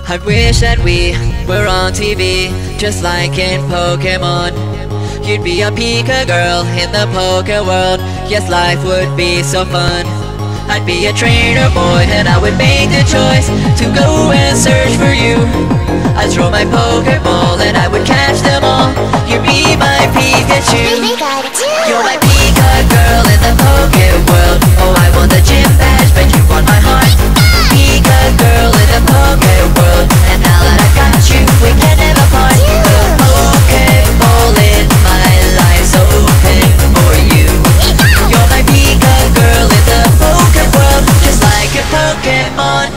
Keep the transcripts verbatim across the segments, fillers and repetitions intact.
I wish that we were on T V, just like in Pokemon. You'd be a Pika Girl in the Poke world. Yes, life would be so fun. I'd be a trainer boy and I would make the choice to go and search for you. I'd throw my Pokeball and I would catch them all. You'd be my Pikachu. You're my Pika Girl in the Poke world. Oh, I want the gym badge, but you want my heart. Pika Girl in the Poke world, and now that I got you, we can never part. The Pokeball in my life's open for you. You're my Pika Girl in the Poke world, just like a Pokemon.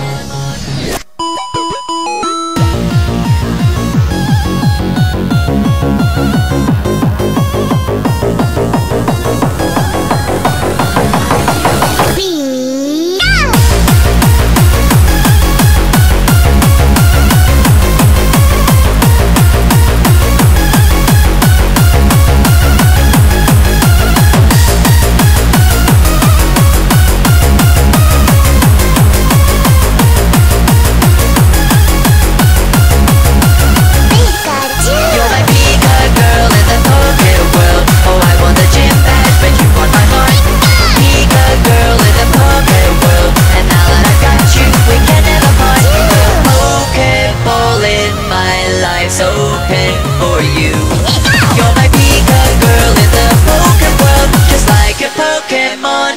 Open for you. You're my Pika Girl in the Poke world, just like a Pokemon.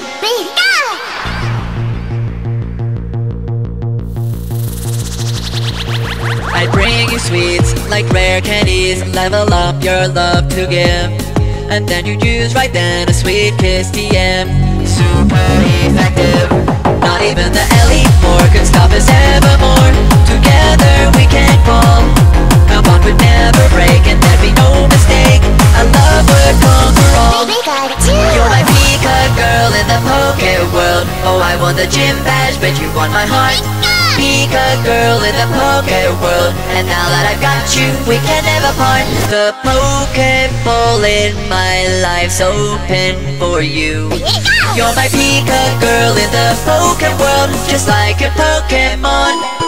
I bring you sweets like rare candies, level up your love to give, and then you use right then a sweet kiss T M. Super effective. Not even the elite four could stop us evermore. Together we can fall. Our bond would never break, and there'd be no mistake. Our love would conquer all. You're my Pika Girl in the Poke world. Oh, I want the gym badge, but you want my heart. Pika Girl in the Poke world, and now that I've got you, we can never part. The Pokeball in my life's open for you. You're my Pika Girl in the Poke world, just like a Pokemon.